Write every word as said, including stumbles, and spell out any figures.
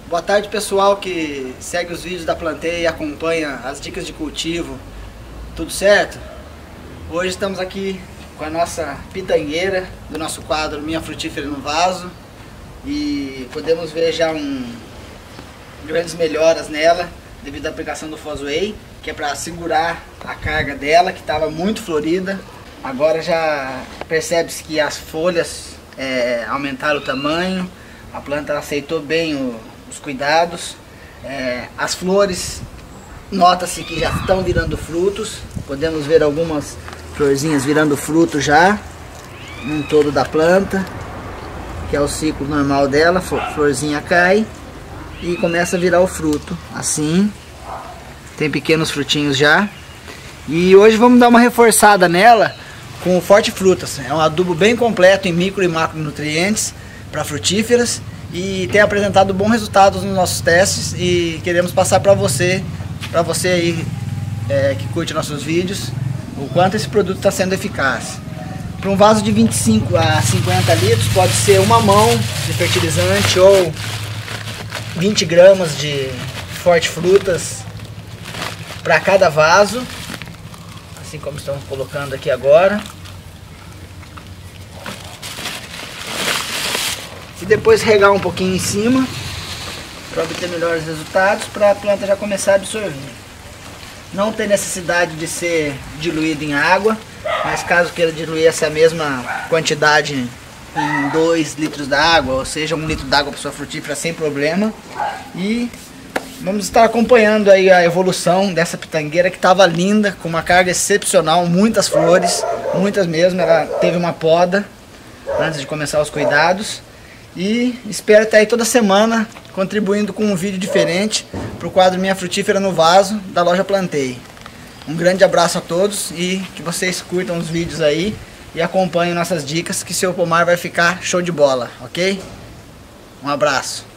Boa tarde, pessoal que segue os vídeos da Planteia e acompanha as dicas de cultivo. Tudo certo? Hoje estamos aqui com a nossa pitangueira do nosso quadro Minha Frutífera no Vaso e podemos ver já um, grandes melhoras nela devido à aplicação do Fosway, que é para segurar a carga dela, que estava muito florida. Agora já percebe-se que as folhas é, aumentaram o tamanho, a planta aceitou bem o os cuidados, é, as flores nota-se que já estão virando frutos, podemos ver algumas florzinhas virando fruto já em todo da planta, que é o ciclo normal dela. Florzinha cai e começa a virar o fruto, assim, tem pequenos frutinhos já. E hoje vamos dar uma reforçada nela com o Forte Frutas. É um adubo bem completo em micro e macronutrientes para frutíferas e tem apresentado bons resultados nos nossos testes e queremos passar para você, para você aí é, que curte nossos vídeos, o quanto esse produto está sendo eficaz. Para um vaso de vinte e cinco a cinquenta litros pode ser uma mão de fertilizante ou vinte gramas de Forte Frutas para cada vaso, assim como estamos colocando aqui agora. E depois regar um pouquinho em cima para obter melhores resultados, para a planta já começar a absorver. Não tem necessidade de ser diluído em água, mas caso queira diluir essa mesma quantidade em dois litros d'água, ou seja, um litro d'água para sua frutífera sem problema. E vamos estar acompanhando aí a evolução dessa pitangueira que estava linda, com uma carga excepcional, muitas flores, muitas mesmo. Ela teve uma poda antes de começar os cuidados. E espero estar aí toda semana contribuindo com um vídeo diferente para o quadro Minha Frutífera no Vaso da loja Planteia. Um grande abraço a todos e que vocês curtam os vídeos aí e acompanhem nossas dicas, que seu pomar vai ficar show de bola, ok? Um abraço.